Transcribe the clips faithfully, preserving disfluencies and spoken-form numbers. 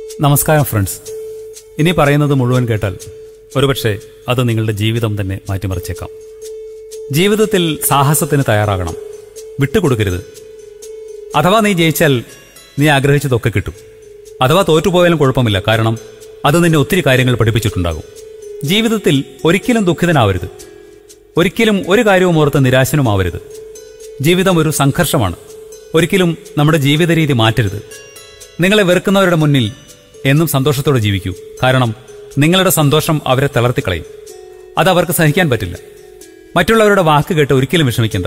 നമസ്കാരം ഫ്രണ്ട്സ്. ഇനി പറയുന്നത് മുഴുവൻ കേട്ടാൽ ഒരുപക്ഷെ അത് നിങ്ങളുടെ ജീവിതം തന്നെ മാറ്റിമറിച്ചേക്കാം. ജീവിതത്തിൽ സാഹസത്തിന് തയ്യാറാകണം, വിട്ടുകൊടുക്കരുത്. അഥവാ നീ ജയിച്ചാൽ നീ ആഗ്രഹിച്ചതൊക്കെ കിട്ടും. അഥവാ തോറ്റുപോയാലും കുഴപ്പമില്ല, കാരണം അത് നിന്നെ ഒത്തിരി കാര്യങ്ങൾ പഠിപ്പിച്ചിട്ടുണ്ടാകും. ജീവിതത്തിൽ ഒരിക്കലും ദുഃഖിതനാവരുത്, ഒരിക്കലും ഒരു കാര്യവും ഓർത്ത് നിരാശനുമാവരുത്. ജീവിതം ഒരു സംഘർഷമാണ്. ഒരിക്കലും നമ്മുടെ ജീവിത രീതി മാറ്റരുത്. നിങ്ങളെ വെറുക്കുന്നവരുടെ മുന്നിൽ എന്നും സന്തോഷത്തോടെ ജീവിക്കൂ, കാരണം നിങ്ങളുടെ സന്തോഷം അവരെ തളർത്തിക്കളയും. അത് അവർക്ക് സഹിക്കാൻ പറ്റില്ല. മറ്റുള്ളവരുടെ വാക്ക് കേട്ട് ഒരിക്കലും വിഷമിക്കേണ്ട.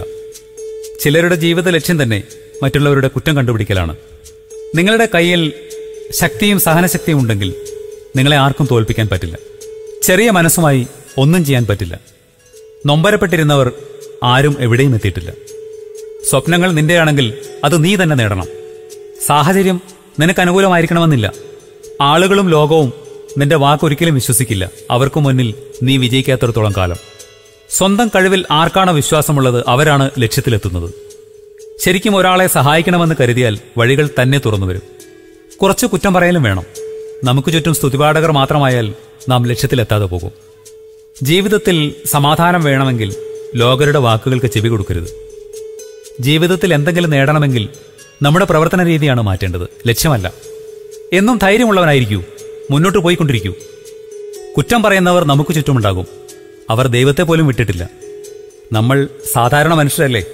ചിലരുടെ ജീവിത ലക്ഷ്യം തന്നെ മറ്റുള്ളവരുടെ കുറ്റം കണ്ടുപിടിക്കലാണ്. നിങ്ങളുടെ കയ്യിൽ ശക്തിയും സഹനശക്തിയും ഉണ്ടെങ്കിൽ നിങ്ങളെ ആർക്കും തോൽപ്പിക്കാൻ പറ്റില്ല. ചെറിയ മനസ്സുമായി ഒന്നും ചെയ്യാൻ പറ്റില്ല. നൊമ്പരപ്പെട്ടിരുന്നവർ ആരും എവിടെയും എത്തിയിട്ടില്ല. സ്വപ്നങ്ങൾ നിന്റെയാണെങ്കിൽ അത് നീ തന്നെ നേടണം. സാഹചര്യം നിനക്ക് അനുകൂലമായിരിക്കണമെന്നില്ല. ആളുകളും ലോകവും നിന്റെ വാക്കൊരിക്കലും വിശ്വസിക്കില്ല, അവർക്ക് മുന്നിൽ നീ വിജയിക്കാത്തിടത്തോളം കാലം. സ്വന്തം കഴിവിൽ ആർക്കാണ് വിശ്വാസമുള്ളത് അവരാണ് ലക്ഷ്യത്തിലെത്തുന്നത്. ശരിക്കും ഒരാളെ സഹായിക്കണമെന്ന് കരുതിയാൽ വഴികൾ തന്നെ തുറന്നു വരും. കുറച്ച് കുറ്റം പറയലും വേണം. നമുക്ക് ചുറ്റും സ്തുതിപാഠകർ മാത്രമായാൽ നാം ലക്ഷ്യത്തിലെത്താതെ പോകും. ജീവിതത്തിൽ സമാധാനം വേണമെങ്കിൽ ലോകരുടെ വാക്കുകൾക്ക് ചെവി കൊടുക്കരുത്. ജീവിതത്തിൽ എന്തെങ്കിലും നേടണമെങ്കിൽ നമ്മുടെ പ്രവർത്തന രീതിയാണ് മാറ്റേണ്ടത്, ലക്ഷ്യമല്ല. എന്നും ധൈര്യമുള്ളവനായിരിക്കൂ, മുന്നോട്ട് പോയിക്കൊണ്ടിരിക്കൂ. കുറ്റം പറയുന്നവർ നമുക്ക് ചുറ്റുമുണ്ടാകും. അവർ ദൈവത്തെ പോലും വിട്ടിട്ടില്ല. നമ്മൾ സാധാരണ മനുഷ്യരല്ലേ.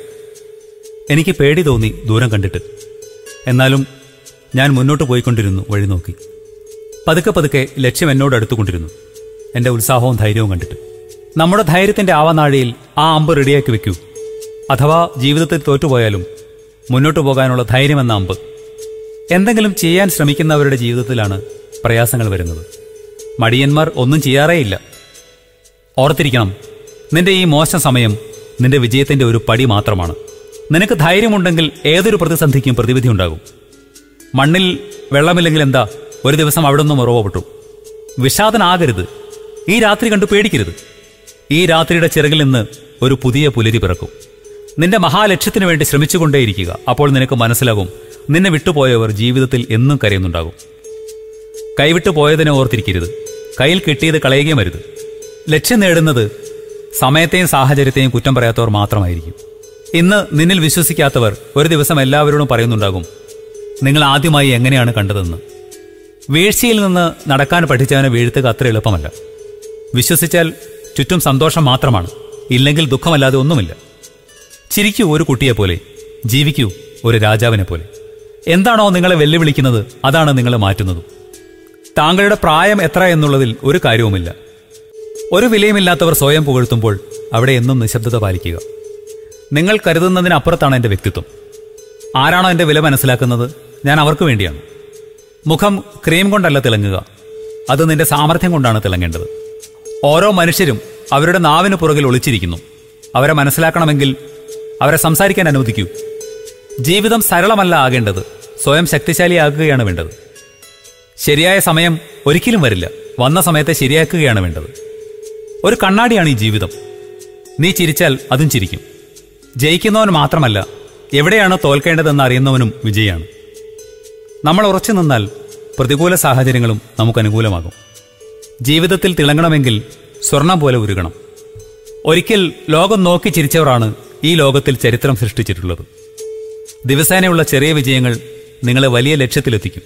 എനിക്ക് പേടി തോന്നി ദൂരം കണ്ടിട്ട്. എന്നാലും ഞാൻ മുന്നോട്ട് പോയിക്കൊണ്ടിരുന്നു, വഴി നോക്കി. പതുക്കെ പതുക്കെ ലക്ഷ്യം എന്നോട് അടുത്തുകൊണ്ടിരുന്നു, എൻ്റെ ഉത്സാഹവും ധൈര്യവും കണ്ടിട്ട്. നമ്മുടെ ധൈര്യത്തിൻ്റെ ആവനാഴിയിൽ ആ അമ്പ് റെഡിയാക്കി വെക്കൂ. അഥവാ ജീവിതത്തിൽ തോറ്റുപോയാലും മുന്നോട്ടു പോകാനുള്ള ധൈര്യമെന്ന അമ്പ്. എന്തെങ്കിലും ചെയ്യാൻ ശ്രമിക്കുന്നവരുടെ ജീവിതത്തിലാണ് പ്രയാസങ്ങൾ വരുന്നത്. മടിയന്മാർ ഒന്നും ചെയ്യാറേയില്ല. ഓർത്തിരിക്കണം, നിന്റെ ഈ മോശം സമയം നിന്റെ വിജയത്തിന്റെ ഒരു പടി മാത്രമാണ്. നിനക്ക് ധൈര്യമുണ്ടെങ്കിൽ ഏതൊരു പ്രതിസന്ധിക്കും പ്രതിവിധി ഉണ്ടാകും. മണ്ണിൽ വെള്ളമില്ലെങ്കിൽ എന്താ, ഒരു ദിവസം അവിടെ നിന്നും ഉറവ പൊട്ടും. വിഷാദനാകരുത്. ഈ രാത്രി കണ്ടു പേടിക്കരുത്. ഈ രാത്രിയുടെ ചിറകിൽ നിന്ന് ഒരു പുതിയ പുലരി പിറക്കും. നിന്റെ മഹാലക്ഷ്യത്തിനു വേണ്ടി ശ്രമിച്ചുകൊണ്ടേയിരിക്കുക. അപ്പോൾ നിനക്ക് മനസ്സിലാകും, നിന്നെ വിട്ടുപോയവർ ജീവിതത്തിൽ എന്നും കരയുന്നുണ്ടാകും. കൈവിട്ടു പോയതിനെ ഓർത്തിരിക്കരുത്. കയ്യിൽ കിട്ടിയത് കളയുകയും അരുത്. ലക്ഷ്യം നേടുന്നത് സമയത്തെയും സാഹചര്യത്തെയും കുറ്റം പറയാത്തവർ മാത്രമായിരിക്കും. ഇന്ന് നിന്നിൽ വിശ്വസിക്കാത്തവർ ഒരു ദിവസം എല്ലാവരോടും പറയുന്നുണ്ടാകും, നിങ്ങൾ ആദ്യമായി എങ്ങനെയാണ് കണ്ടതെന്ന്. വീഴ്ചയിൽ നിന്ന് നടക്കാൻ പഠിച്ചവനെ വീഴ്ത്തുക അത്ര എളുപ്പമല്ല. വിശ്വസിച്ചാൽ ചുറ്റും സന്തോഷം മാത്രമാണ്, ഇല്ലെങ്കിൽ ദുഃഖമല്ലാതെ ഒന്നുമില്ല. ചിരിക്കൂ ഒരു കുട്ടിയെപ്പോലെ, ജീവിക്കൂ ഒരു രാജാവിനെ പോലെ. എന്താണോ നിങ്ങളെ വെല്ലുവിളിക്കുന്നത് അതാണ് നിങ്ങളെ മാറ്റുന്നത്. താങ്കളുടെ പ്രായം എത്ര എന്നുള്ളതിൽ ഒരു കാര്യവുമില്ല. ഒരു വിലയുമില്ലാത്തവർ സ്വയം പുകഴ്ത്തുമ്പോൾ അവിടെ എന്നും നിശബ്ദത പാലിക്കുക. നിങ്ങൾ കരുതുന്നതിനപ്പുറത്താണ് എൻ്റെ വ്യക്തിത്വം. ആരാണോ എൻ്റെ വില മനസ്സിലാക്കുന്നത്, ഞാൻ അവർക്ക് വേണ്ടിയാണ്. മുഖം ക്രീം കൊണ്ടല്ല തിളങ്ങുക, അത് നിന്റെ സാമർഥ്യം കൊണ്ടാണ് തിളങ്ങേണ്ടത്. ഓരോ മനുഷ്യരും അവരുടെ നാവിന് പുറകിൽ ഒളിച്ചിരിക്കുന്നു. അവരെ മനസ്സിലാക്കണമെങ്കിൽ അവരെ സംസാരിക്കാൻ അനുവദിക്കൂ. ജീവിതം സരളമല്ല ആകേണ്ടത്, സ്വയം ശക്തിശാലിയാക്കുകയാണ് വേണ്ടത്. ശരിയായ സമയം ഒരിക്കലും വരില്ല, വന്ന സമയത്തെ ശരിയാക്കുകയാണ് വേണ്ടത്. ഒരു കണ്ണാടിയാണ് ഈ ജീവിതം. നീ ചിരിച്ചാൽ അതും ചിരിക്കും. ജയിക്കുന്നവൻ മാത്രമല്ല, എവിടെയാണ് തോൽക്കേണ്ടതെന്ന് അറിയുന്നവനും വിജയിയാണ്. നമ്മൾ ഉറച്ചു നിന്നാൽ പ്രതികൂല സാഹചര്യങ്ങളും നമുക്ക് അനുകൂലമാകും. ജീവിതത്തിൽ തിളങ്ങണമെങ്കിൽ സ്വർണം പോലെ ഉരുകണം. ഒരിക്കൽ ലോകം നോക്കി ചിരിച്ചവരാണ് ഈ ലോകത്തിൽ ചരിത്രം സൃഷ്ടിച്ചിട്ടുള്ളത്. ദിവസേനയുള്ള ചെറിയ വിജയങ്ങൾ നിങ്ങളെ വലിയ ലക്ഷ്യത്തിലെത്തിക്കും.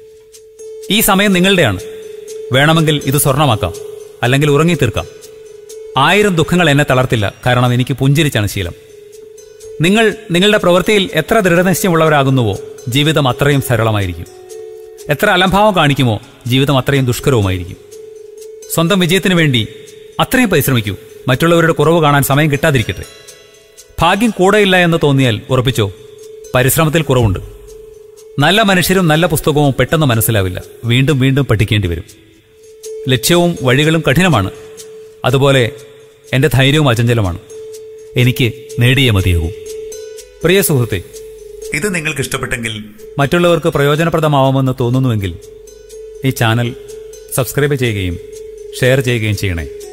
ഈ സമയം നിങ്ങളുടെയാണ്. വേണമെങ്കിൽ ഇത് സ്വർണമാക്കാം, അല്ലെങ്കിൽ ഉറങ്ങിത്തീർക്കാം. ആയിരം ദുഃഖങ്ങൾ എന്നെ തളർത്തില്ല, കാരണം എനിക്ക് പുഞ്ചിരിച്ചാണ് ശീലം. നിങ്ങൾ നിങ്ങളുടെ പ്രവൃത്തിയിൽ എത്ര ദൃഢനിശ്ചയമുള്ളവരാകുന്നുവോ ജീവിതം അത്രയും സരളമായിരിക്കും. എത്ര അലംഭാവം കാണിക്കുമോ ജീവിതം അത്രയും ദുഷ്കരവുമായിരിക്കും. സ്വന്തം വിജയത്തിനു വേണ്ടി അത്രയും പരിശ്രമിക്കൂ. മറ്റുള്ളവരുടെ കുറവ് കാണാൻ സമയം കിട്ടാതിരിക്കട്ടെ. ഭാഗ്യം കൂടെയില്ല എന്ന് തോന്നിയാൽ ഉറപ്പിച്ചോ, പരിശ്രമത്തിൽ കുറവുണ്ട്. നല്ല മനുഷ്യരും നല്ല പുസ്തകവും പെട്ടെന്ന് മനസ്സിലാവില്ല, വീണ്ടും വീണ്ടും പഠിക്കേണ്ടി വരും. ലക്ഷ്യവും വഴികളും കഠിനമാണ്. അതുപോലെ എൻ്റെ ധൈര്യവും അചഞ്ചലമാണ്. എനിക്ക് നേടിയേ മതിയാകൂ. പ്രിയ സുഹൃത്തെ, ഇത് നിങ്ങൾക്ക് ഇഷ്ടപ്പെട്ടെങ്കിൽ, മറ്റുള്ളവർക്ക് പ്രയോജനപ്രദമാവുമെന്ന് തോന്നുന്നുവെങ്കിൽ ഈ ചാനൽ സബ്സ്ക്രൈബ് ചെയ്യുകയും ഷെയർ ചെയ്യുകയും ചെയ്യണേ.